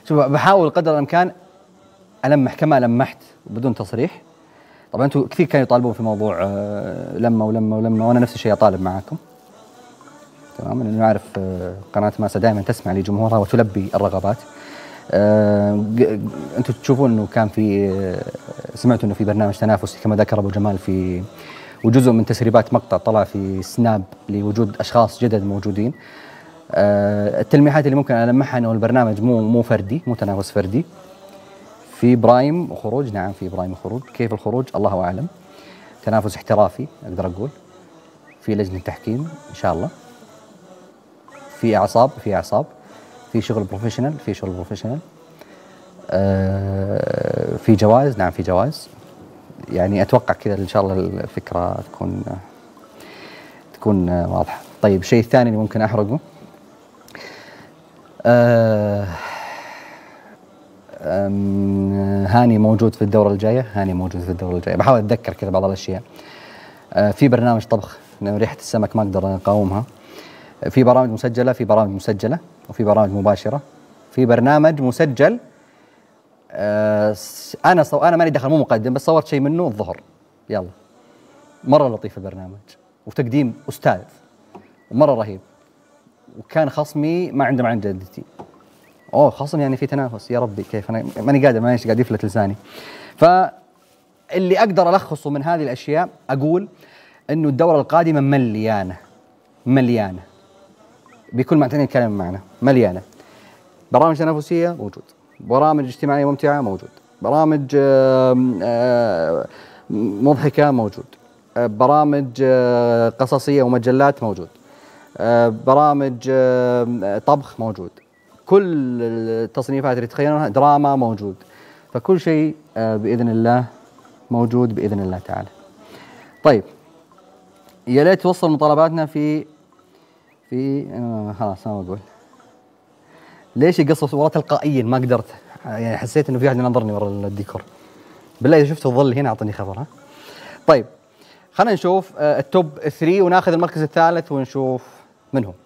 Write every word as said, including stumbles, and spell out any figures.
شوف بحاول قدر الامكان المح كما لمحت بدون تصريح. طبعا انتم كثير كانوا يطالبون في موضوع آه لما ولما ولما، وانا نفس الشيء اطالب معاكم. تمام، لانه اعرف آه قناه ماسا دائما تسمع لجمهورها وتلبي الرغبات. آه انتم تشوفون انه كان في آه سمعتوا انه في برنامج تنافسي كما ذكر ابو جمال، في وجزء من تسريبات مقطع طلع في سناب لوجود اشخاص جدد موجودين. آه التلميحات اللي ممكن المحها انه البرنامج مو مو فردي، مو تنافس فردي، في برايم وخروج. نعم في برايم وخروج. كيف الخروج الله اعلم. تنافس احترافي اقدر اقول، في لجنه تحكيم ان شاء الله، في اعصاب في اعصاب في شغل بروفيشنال في شغل بروفيشنال. آه في جوائز. نعم في جوائز. يعني اتوقع كذا ان شاء الله الفكره تكون تكون واضحه. طيب الشيء الثاني اللي ممكن احرقه، آه هاني موجود في الدورة الجاية. هاني موجود في الدورة الجاية. بحاول أتذكر كذا بعض الأشياء. آه في برنامج طبخ، لأنه ريحة السمك ما أقدر أقاومها. في برامج مسجلة في برامج مسجلة وفي برامج مباشرة. في برنامج مسجل آه أنا صو... أنا ماني دخل، مو مقدم، بس صورت شيء منه الظهر. يلا مرة لطيف البرنامج وتقديم أستاذ ومرة رهيب، وكان خصمي ما عنده مع جدتي. اوه خصم يعني في تنافس، يا ربي كيف انا ماني قادر ماني قاعد يفلت لساني. فاللي اقدر الخصه من هذه الاشياء اقول انه الدوره القادمه مليانه مليانه بكل ما تعني الكلام معنا، مليانه برامج تنافسيه موجود، برامج اجتماعيه ممتعه موجود، برامج آآ آآ مضحكه موجود، برامج قصصيه ومجلات موجود، برامج طبخ موجود، كل التصنيفات اللي تتخيلونها، دراما موجود. فكل شيء بإذن الله موجود بإذن الله تعالى. طيب يا ليت توصل مطالباتنا في في آه خلاص ما بقول ليش يقصص ورا تلقائيا، ما قدرت يعني، حسيت انه في واحد ينظرني ورا الديكور. بالله اذا شفت الظل هنا اعطني خبر. ها طيب خلينا نشوف آه التوب ثلاثة وناخذ المركز الثالث ونشوف من هو.